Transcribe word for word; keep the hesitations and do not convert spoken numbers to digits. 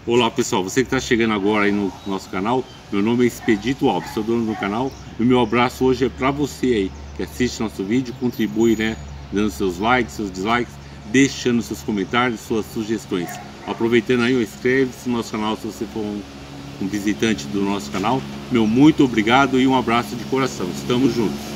Olá pessoal, você que está chegando agora aí no nosso canal, meu nome é Expedito Alves, sou dono do canal e o meu abraço hoje é para você aí que assiste nosso vídeo, contribui, né, dando seus likes, seus dislikes, deixando seus comentários, suas sugestões. Aproveitando aí, inscreve-se no nosso canal se você for um, um visitante do nosso canal. Meu muito obrigado e um abraço de coração, estamos juntos.